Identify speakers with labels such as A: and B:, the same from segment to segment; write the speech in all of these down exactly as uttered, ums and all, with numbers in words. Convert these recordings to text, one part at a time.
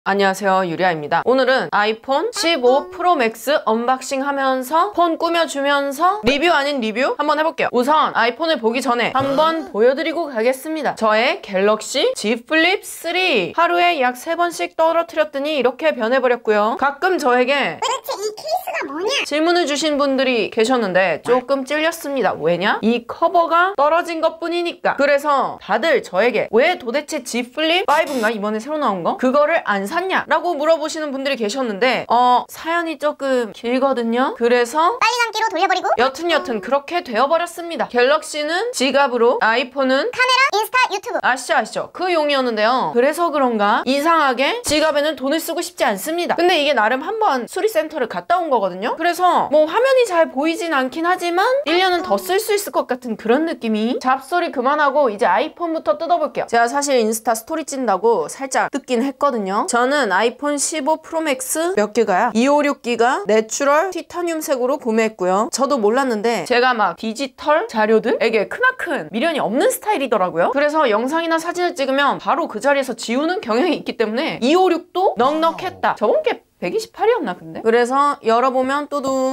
A: 안녕하세요, 유리아입니다. 오늘은 아이폰 십오 프로 맥스 언박싱 하면서 폰 꾸며주면서 리뷰 아닌 리뷰 한번 해볼게요. 우선 아이폰을 보기 전에 한번 보여드리고 가겠습니다. 저의 갤럭시 Z 플립 쓰리 하루에 약 세 번씩 떨어뜨렸더니 이렇게 변해버렸고요. 가끔 저에게
B: 도대체 이 케이스가 뭐냐?
A: 질문을 주신 분들이 계셨는데 조금 찔렸습니다. 왜냐? 이 커버가 떨어진 것 뿐이니까. 그래서 다들 저에게 왜 도대체 Z 플립 파이브인가? 이번에 새로 나온 거? 그거를 안 샀냐? 라고 물어보시는 분들이 계셨는데 어 사연이 조금 길거든요. 그래서
B: 빨리 남기로 돌려버리고
A: 여튼 여튼 그렇게 되어버렸습니다. 갤럭시는 지갑으로, 아이폰은
B: 카메라, 인스타, 유튜브
A: 아시죠 아시죠? 그 용이었는데요. 그래서 그런가 이상하게 지갑에는 돈을 쓰고 싶지 않습니다. 근데 이게 나름 한번 수리센터를 갔다 온 거거든요. 그래서 뭐 화면이 잘 보이진 않긴 하지만 일 년은 더 쓸 수 있을 것 같은 그런 느낌이. 잡소리 그만하고 이제 아이폰부터 뜯어볼게요. 제가 사실 인스타 스토리 찐다고 살짝 뜯긴 했거든요. 저는 아이폰 십오 프로 맥스 몇 기가야? 이백오십육 기가 내추럴 티타늄색으로 구매했고요. 저도 몰랐는데 제가 막 디지털 자료들에게 크나큰 미련이 없는 스타일이더라고요. 그래서 영상이나 사진을 찍으면 바로 그 자리에서 지우는 경향이 있기 때문에 이백오십육도 넉넉했다. 저번 게 백이십팔이었나 근데? 그래서 열어보면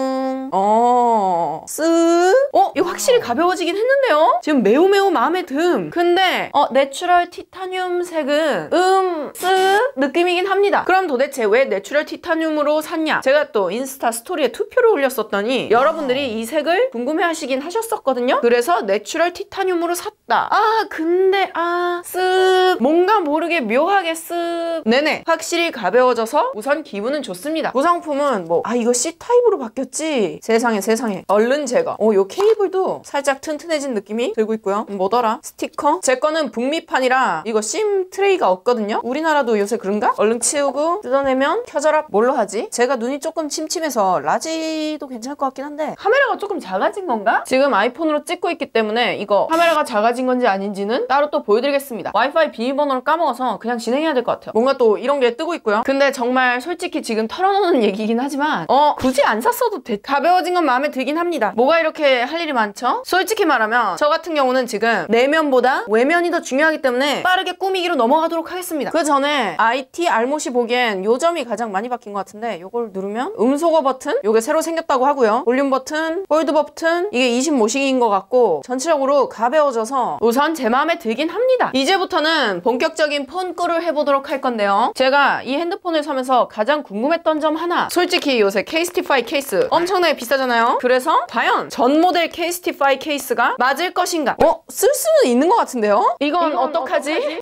A: 뚜둥 어... 쓱 어? 이거 확실히 가벼워지긴 했는데요? 지금 매우 매우 마음에 듬. 근데 어 내추럴 티타늄 색은 음... 쓱 느낌이긴 합니다. 그럼 도대체 왜 내추럴 티타늄으로 샀냐? 제가 또 인스타 스토리에 투표를 올렸었더니 여러분들이 이 색을 궁금해하시긴 하셨었거든요? 그래서 내추럴 티타늄으로 샀다. 아 근데 아... 쓱 뭔가 모르게 묘하게 쓱 네네 확실히 가벼워져서 우선 기분은 좋습니다. 구성품은 뭐 아 이거 C타입으로 바뀌었지? 세상에 세상에. 얼른 제거. 어, 요 케이블도 살짝 튼튼해진 느낌이 들고 있고요. 뭐더라? 스티커? 제 거는 북미판이라 이거 심 트레이가 없거든요? 우리나라도 요새 그런가? 얼른 치우고 뜯어내면 켜져라. 뭘로 하지? 제가 눈이 조금 침침해서 라지도 괜찮을 것 같긴 한데 카메라가 조금 작아진 건가? 지금 아이폰으로 찍고 있기 때문에 이거 카메라가 작아진 건지 아닌지는 따로 또 보여드리겠습니다. 와이파이 비밀번호를 까먹어서 그냥 진행해야 될 것 같아요. 뭔가 또 이런 게 뜨고 있고요. 근데 정말 솔직히 지금 털어놓는 얘기긴 하지만 어 굳이 안 샀어도 돼. 가벼워진 건 마음에 들긴 합니다. 뭐가 이렇게 할 일이 많죠? 솔직히 말하면 저 같은 경우는 지금 내면보다 외면이 더 중요하기 때문에 빠르게 꾸미기로 넘어가도록 하겠습니다. 그 전에 아이티 알못이 보기엔 요 점이 가장 많이 바뀐 것 같은데 요걸 누르면 음소거 버튼 요게 새로 생겼다고 하고요. 볼륨 버튼, 홀드 버튼 이게 이십오식인 것 같고 전체적으로 가벼워져서 우선 제 마음에 들긴 합니다. 이제부터는 본격적인 폰 꿀을 해보도록 할 건데요. 제가 이 핸드폰을 사면서 가장 궁금했던 점 하나. 솔직히 요새 케이스티파이 케이스 엄청나게 비싸잖아요. 그래서 과연 전 모델 케이스티파이 케이스가 맞을 것인가? 어? 쓸 수는 있는 것 같은데요? 이건, 이건 어떡하지? 어떡하지?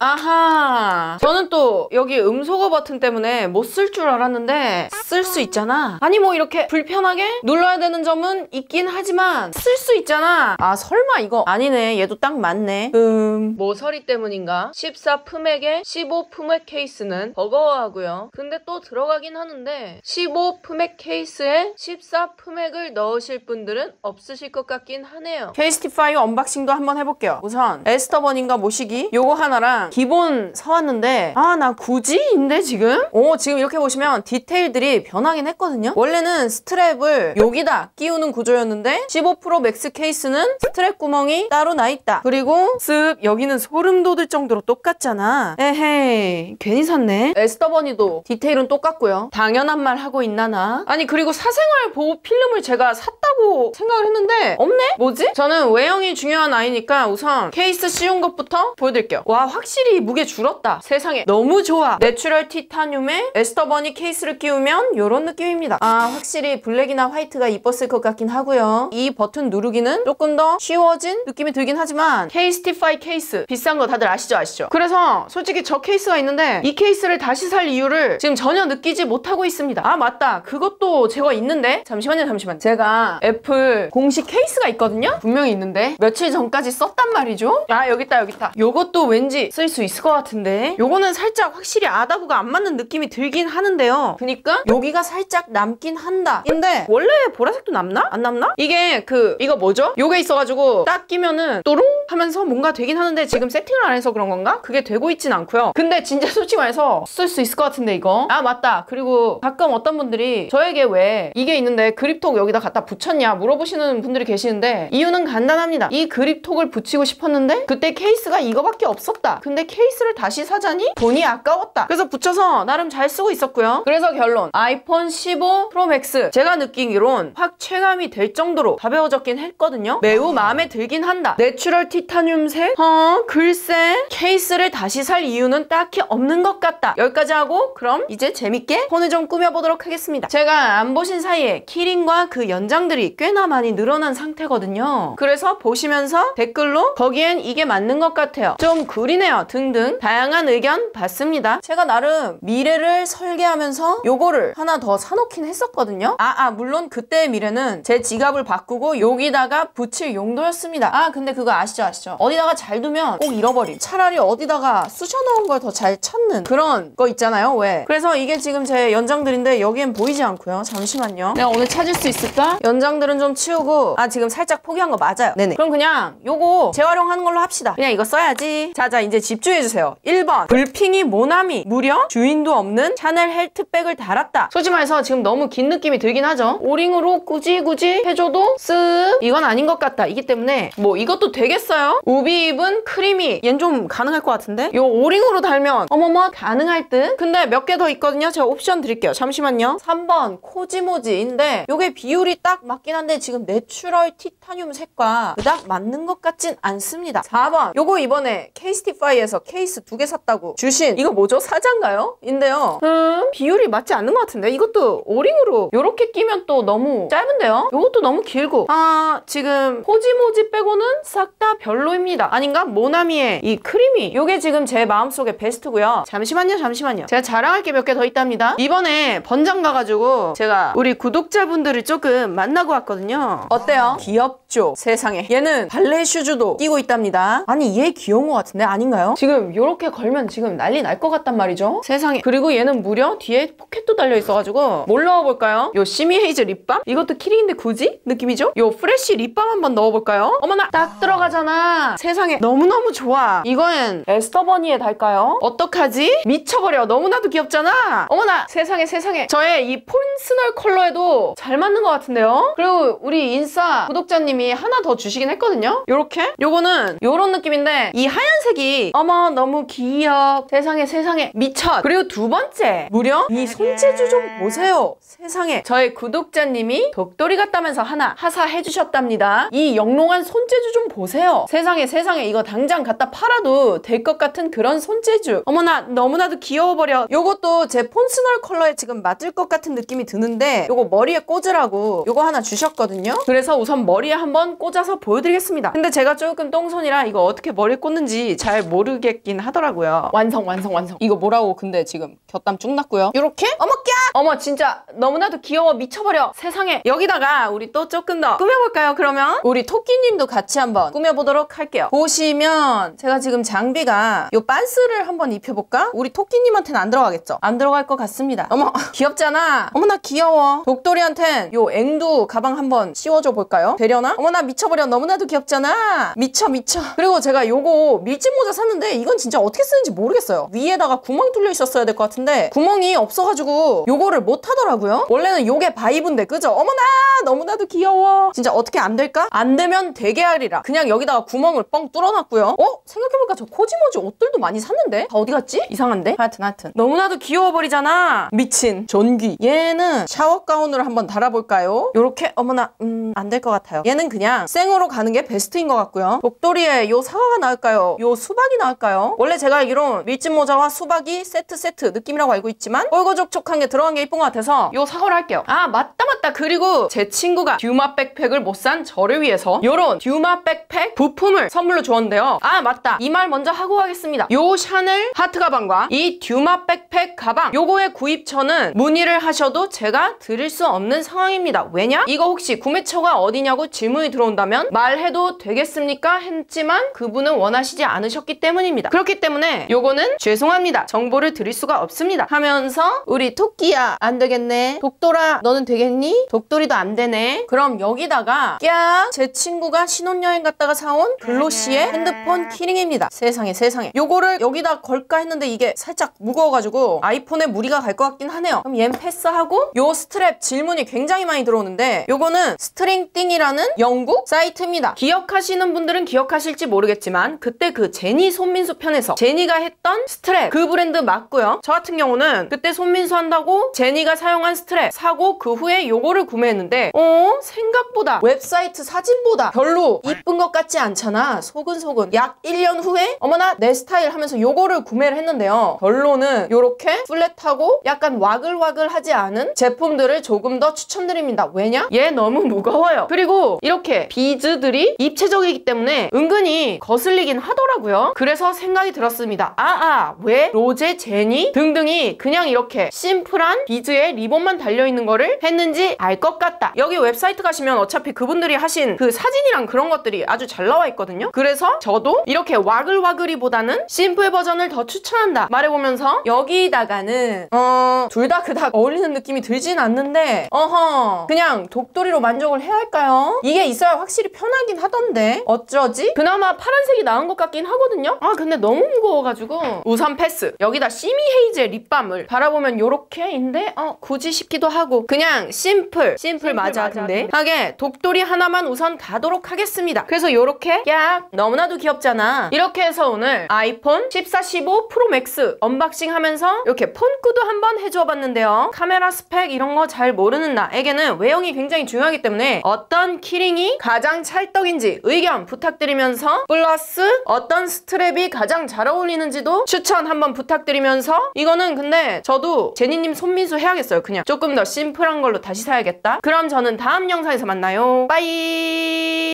A: 아하. 저는 또 여기 음소거 버튼 때문에 못 쓸 줄 알았는데 쓸 수 있잖아. 아니 뭐 이렇게 불편하게 눌러야 되는 점은 있긴 하지만 쓸 수 있잖아. 아 설마 이거 아니네. 얘도 딱 맞네. 음... 모서리 때문인가? 십사 품액의 십오 품액 케이스는 버거워하고요. 근데 또 들어가긴 하는데 십오 품액 케이스에 십사 품액을 넣으실 분들은 없으실 것 같긴 하네요. 케이스티파이 언박싱도 한번 해볼게요. 우선 에스터번인가 모시기 요거 하나랑 기본 사왔는데 아 나 굳이인데 지금? 오 지금 이렇게 보시면 디테일들이 변하긴 했거든요. 원래는 스트랩을 여기다 끼우는 구조였는데 십오 프로 맥스 케이스는 스트랩 구멍이 따로 나있다. 그리고 쓱 여기는 소름 돋을 정도로 똑같잖아. 에헤이 괜히 샀네. 에스터번이도 디테일은 똑같고요. 당연한 말 하고 있나 나? 아니 그리고 사생활 보호 필름을 제가 샀다고 생각을 했는데 없네? 뭐지? 저는 외형이 중요한 아이니까 우선 케이스 씌운 것부터 보여드릴게요. 와 확실히 무게 줄었다. 세상에 너무 좋아. 내추럴 티타늄에 에스터버니 케이스를 끼우면 이런 느낌입니다. 아 확실히 블랙이나 화이트가 이뻤을 것 같긴 하고요. 이 버튼 누르기는 조금 더 쉬워진 느낌이 들긴 하지만 케이스티파이 케이스 비싼 거 다들 아시죠 아시죠? 그래서 솔직히 저 케이스가 있는데 이 케이스를 다시 살 이유를 지금 전혀 느끼지 못하고 있습니다. 아 맞다 그것도 제가 있는데 잠시만요 잠시만 제가 애플 공식 케이스가 있거든요. 분명히 있는데 며칠 전까지 썼단 말이죠. 아 여기 있다 여기 있다. 요것도 왠지 쓸 수 있을 것 같은데 요거는 살짝 확실히 아다부가 안 맞는 느낌이 들긴 하는데요. 그니까 여기가 살짝 남긴 한다. 근데 원래 보라색도 남나? 안 남나? 이게 그 이거 뭐죠? 요게 있어가지고 딱 끼면은 또롱 하면서 뭔가 되긴 하는데 지금 세팅을 안 해서 그런 건가? 그게 되고 있진 않고요. 근데 진짜 솔직히 말해서 쓸 수 있을 것 같은데 이거. 아 맞다. 그리고 가끔 어떤 분들이 저에게 왜 이게 있는데 그립톡 여기다 갖다 붙였냐 물어보시는 분들이 계시는데 이유는 간단합니다. 이 그립톡을 붙이고 싶었는데 그때 케이스가 이거밖에 없었다. 근데 케이스를 다시 사자니 돈이 아까웠다. 그래서 붙여서 나름 잘 쓰고 있었고요. 그래서 결론 아이폰 십오 프로 맥스 제가 느끼기론 확 체감이 될 정도로 가벼워졌긴 했거든요. 매우 마음에 들긴 한다. 내추럴 티타늄색? 어? 글쎄 케이스를 다시 살 이유는 딱히 없는 것 같다. 여기까지 하고 그럼 이제 재밌게 폰을 좀 꾸며보도록 하겠습니다. 제가 안 보신 사이에 키링과 그 연장들이 꽤나 많이 늘어난 상태거든요. 그래서 보시면서 댓글로 거기엔 이게 맞는 것 같아요. 좀 구리네요 등등 다양한 의견 받습니다. 제가 나름 미래를 설계하면서 요거를 하나 더 사놓긴 했었거든요. 아, 아 물론 그때의 미래는 제 지갑을 바꾸고 여기다가 붙일 용도였습니다. 아 근데 그거 아시죠 아시죠? 어디다가 잘 두면 꼭 잃어버림. 차라리 어디다가 쑤셔놓은 걸 더 잘 찾는 그런 거 있잖아요. 왜? 그래서 이게 지금 제 연장들인데 여기엔 보이지 않고요. 잠시만요. 내가 오늘 찾을 수 있을까? 연장들은 좀 치우고 아 지금 살짝 포기한 거 맞아요. 네네. 그럼 그냥 요거 재활용하는 걸로 합시다. 그냥 이거 써야지. 자자 이제 집중해주세요. 일 번 불핑이 모나미 무려 주인도 없는 샤넬 헬트백을 달았다. 솔직히 말해서 지금 너무 긴 느낌이 들긴 하죠. 오링으로 굳이 굳이 해줘도 쓱 이건 아닌 것 같다. 이기 때문에 뭐 이것도 되겠어요? 우비 입은 크리미 얜 좀 가능할 것 같은데? 요 오링으로 달면 어머머 가능할 듯? 근데 몇 개 더 있거든요. 제가 옵션 드릴게요. 잠시만요. 삼 번 코지모지인데 요게 비율이 딱 맞긴 한데 지금 내추럴 티타늄 색과 그닥 맞는 것 같진 않습니다. 사 번 요거 이번에 케이스티파이에서 케이스 두 개 샀다고 주신 이거 뭐죠? 사자인가요? 인데요. 음 비율이 맞지 않는 것 같은데 이것도 오링으로 요렇게 끼면 또 너무 짧은데요? 요것도 너무 길고 아 지금 코지모지 빼고는 싹 다 별로입니다. 아닌가? 모나미의 이 크리미 요게 지금 제 마음속에 베스트고요. 잠시만요 잠시만요. 제가 자랑할 게 몇 개 더 있답니다. 이번에 번장 가가지고 제가 우리 구독자분들을 조금 만나고 왔거든요. 어때요? 귀엽죠? 세상에. 얘는 발레 슈즈도 끼고 있답니다. 아니 얘 귀여운 것 같은데 아닌가요? 지금 요렇게 걸면 지금 난리 날 것 같단 말이죠. 세상에. 그리고 얘는 무려 뒤에 포켓도 달려있어가지고 뭘 넣어볼까요? 요 시미 헤이즈 립밤? 이것도 키링인데 굳이? 느낌이죠? 요 프레쉬 립밤 한번 넣어볼까요? 어머나 딱 들어가잖아. 세상에. 너무너무 좋아. 이거는 에스터버니에 달까요? 어떡하지? 미쳐버려. 너무나도 귀엽잖아. 어머나 세상에 세상에. 저의 이 폰스널 컬러에도 잘 맞는 것 같은데요? 그리고 우리 인싸 구독자님이 하나 더 주시긴 했거든요? 요렇게? 요거는 요런 느낌인데 이 하얀색이 어머 너무 귀여워. 세상에 세상에 미쳐. 그리고 두 번째 무려 이 손재주 좀 보세요. 세상에. 저의 구독자님이 독돌이 같다면서 하나 하사해 주셨답니다. 이 영롱한 손재주 좀 보세요. 세상에 세상에. 이거 당장 갖다 팔아도 될 것 같은 그런 손재주. 어머나 너무나도 귀여워버려. 요것도 제 폰스널 컬러에 지금 맞을 것 같은 느낌이 드는데 요거 머리에 꽂으라고 요거 하나 주셨거든요. 그래서 우선 머리에 한번 꽂아서 보여드리겠습니다. 근데 제가 조금 똥손이라 이거 어떻게 머리에 꽂는지 잘 모르겠긴 하더라고요. 완성 완성 완성. 이거 뭐라고 근데 지금 곁담 쭉 났고요. 요렇게? 어머 꺄! 어머 진짜 너무나도 귀여워 미쳐버려. 세상에. 여기다가 우리 또 조금 더 꾸며볼까요 그러면? 우리 토끼님도 같이 한번 꾸며보도록 할게요. 보시면 제가 지금 장비가 요 빤스를 한번 입혀볼까? 우리 토끼님한테는 안 들어가겠죠? 안 들어갈 것 같습니다. 어머 귀엽잖아. 어머나 귀여워. 독돌이한텐 요 앵두 가방 한번 씌워줘 볼까요? 되려나? 어머나 미쳐버려. 너무나도 귀엽잖아. 미쳐 미쳐. 그리고 제가 요거 밀짚 모자 샀는데 이건 진짜 어떻게 쓰는지 모르겠어요. 위에다가 구멍 뚫려 있었어야 될 것 같은데 구멍이 없어가지고 요거를 못 하더라고요. 원래는 요게 바이브인데 그죠? 어머나 너무나도 귀여워. 진짜 어떻게 안 될까? 안 되면 되게 하리라. 그냥 여기다가 구멍을 뻥 뚫어놨고요. 어? 생각해보니까 저 코지모지 옷들도 많이 샀는데? 다 어디 갔지? 이상한데? 하여튼 하여튼 너무나도 귀여워버리잖아. 미친 존귀. 얘는 샤워 가운으로 한번 달아볼까요? 요렇게 어머나 음 안 될 것 같아요. 얘는 그냥 생으로 가는 게 베스트인 것 같고요. 독돌이에 요 사과가 나을까요? 요 수박이 나을까요? 원래 제가 알기론 밀짚 모자와 수박이 세트 세트 느낌이라고 알고 있지만 뻘거족촉한 게 들어간 게 이쁜 것 같아서 요 사과를 할게요. 아 맞다 맞다. 그리고 제 친구가 듀마 백팩을 못 산 저를 위해서 요런 듀마 백팩 부품을 선물로 주었는데요. 아 맞다. 이 말 먼저 하고 가겠습니다. 요 샤넬 하트 가방과 이 듀마 백팩 가방 요거의 구입처는 문의를 하셔도 제가 드릴 수 없는 상황입니다. 왜냐? 이거 혹시 구매처가 어디냐고 질문이 들어온다면 말해도 되겠습니까? 했지만 그분은 원하시지 않으셨기 때문입니다. 그렇기 때문에 요거는 죄송합니다. 정보를 드릴 수가 없습니다. 하면서 우리 토끼야 안 되겠네. 독돌아 너는 되겠니? 독돌이도 안 되네. 그럼 여기다가 꺄! 제 친구가 신혼여행 갔다가 사온 나온 글로시의 핸드폰 키링입니다. 세상에 세상에. 요거를 여기다 걸까 했는데 이게 살짝 무거워가지고 아이폰에 무리가 갈 것 같긴 하네요. 그럼 얜 패스하고 요 스트랩 질문이 굉장히 많이 들어오는데 요거는 스트링띵이라는 영국 사이트입니다. 기억하시는 분들은 기억하실지 모르겠지만 그때 그 제니 손민수 편에서 제니가 했던 스트랩 그 브랜드 맞고요. 저 같은 경우는 그때 손민수 한다고 제니가 사용한 스트랩 사고 그 후에 요거를 구매했는데 어? 생각보다 웹사이트 사진보다 별로 이쁜 것 같지 않잖아. 소근소근. 약 일 년 후에 어머나 내 스타일 하면서 요거를 구매를 했는데요. 결론은 요렇게 플랫하고 약간 와글와글하지 않은 제품들을 조금 더 추천드립니다. 왜냐? 얘 너무 무거워요. 그리고 이렇게 비즈들이 입체적이기 때문에 은근히 거슬리긴 하더라고요. 그래서 생각이 들었습니다. 아아 왜 로제, 제니 등등이 그냥 이렇게 심플한 비즈에 리본만 달려있는 거를 했는지 알 것 같다. 여기 웹사이트 가시면 어차피 그분들이 하신 그 사진이랑 그런 것들이 아주 잘 나와 있거든요. 그래서 저도 이렇게 와글와글이보다는 심플 버전을 더 추천한다 말해보면서 여기다가는 어... 둘 다 그닥 어울리는 느낌이 들진 않는데 어허 그냥 독도리로 만족을 해야 할까요? 이게 있어야 확실히 편하긴 하던데 어쩌지? 그나마 파란색이 나은 것 같긴 하거든요. 아 근데 너무 무거워가지고 우선 패스. 여기다 시미 헤이즈의 립밤을 바라보면 요렇게인데 어 굳이 싶기도 하고 그냥 심플 심플 맞아, 맞아 근데 하게 독도리 하나만 우선 가도록 하겠습니다. 그래서 요렇게 야 너무나도 귀엽잖아. 이렇게 해서 오늘 아이폰 십사, 십오 프로 맥스 언박싱 하면서 이렇게 폰꾸도 한번 해주어봤는데요. 카메라 스펙 이런 거 잘 모르는 나에게는 외형이 굉장히 중요하기 때문에 어떤 키링이 가장 찰떡인지 의견 부탁드리면서 플러스 어떤 스트랩이 가장 잘 어울리는지도 추천 한번 부탁드리면서 이거는 근데 저도 제니님 손민수 해야겠어요. 그냥 조금 더 심플한 걸로 다시 사야겠다. 그럼 저는 다음 영상에서 만나요. 빠이.